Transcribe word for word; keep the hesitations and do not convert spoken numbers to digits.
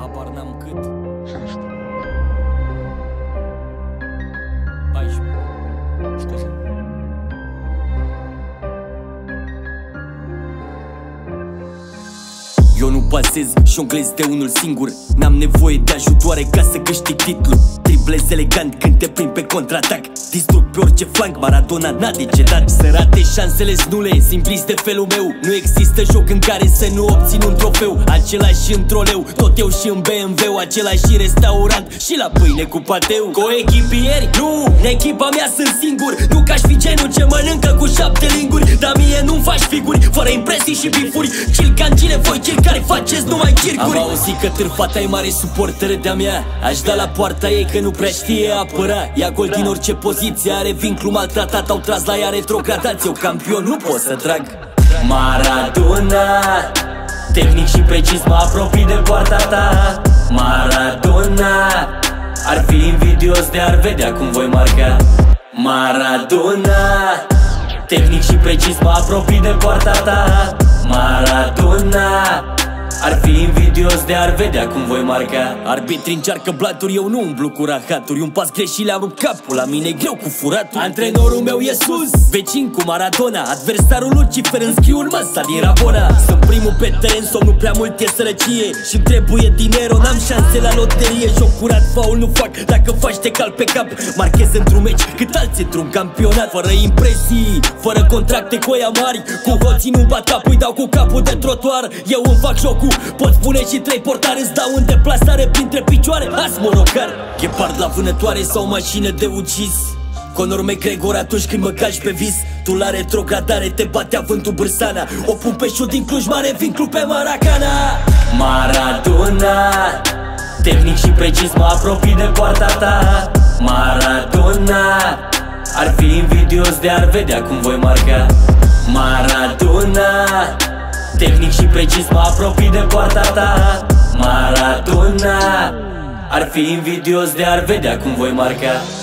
Habar n-am cât. paisprezece. Scuze. Eu nu pasez și onglez de unul singur. N-am nevoie de ajutoare ca să câștig titlu. Triplez elegant când te prind pe contraatac. Distrug pe orice flanc, Maradona n-a decedat. Să rate șansele nule, simplist de felul meu. Nu există joc în care să nu obțin un trofeu. Același și în troleu, tot eu și în B M W. Același și restaurant și la pâine cu pateu. Coechipieri? Nu, în echipa mea sunt singur. Nu că aș fi genul ce mănâncă cu șapte linguri. Dar mie nu-mi faci figuri, fără impresii și bifuri. Cilcancile, voi cei care faceți numai circuri. Am auzit că târfata e mare suportere de-a mea. Aș da la poarta ei că nu prea știe apăra. Ia gol din orice poziție, are vinclu maltratat. Au tras la ea retrogradați, eu campion nu pot să trag. Maradona, tehnic și precis mă apropii de poarta ta. Maradona, ar fi invidios de ar vedea cum voi marca. Maradona, tehnic și precis mă apropii de poarta ta. Maradona, ar fi invidios de ar vedea cum voi marca. Arbitrii încearcă blaturi, eu nu umblu cu rahaturi. Un pas greșit le-am rupt capul, la mine e greu cu furatul. Antrenorul meu e sus, vecin cu Maradona. Adversarul Lucifer înscriu în masa din Rabona. Sunt primul pe teren, somnul prea mult e sărăcie și-mi trebuie dinero, n-am șanse la loterie. Joc curat, faul nu fac, dacă faci te cal pe cap. Marchez într-un meci cât alții într-un campionat. Fără impresii, fără contracte cu ea mari. Cu hoții nu bat capul, îi dau cu capul de trotuar. Eu îmi fac jocul, pot spune și trei portare, îți dau în deplasare printre picioare. Azi morocar, ghepard la vânătoare sau mașină de ucis. Conor McGregor atunci când mă calci pe vis. Tu la retrogradare te batea vântul Bârsana. O pun pe șut din Cluj Mare, vinclu pe Maracana. Maradona, tehnic și precis mă apropii de poarta ta. Maradona, ar fi invidios de ar vedea cum voi marca. Maradona, tehnic și precis mă apropii de poarta ta. Maradona, ar fi invidios de ar vedea cum voi marca.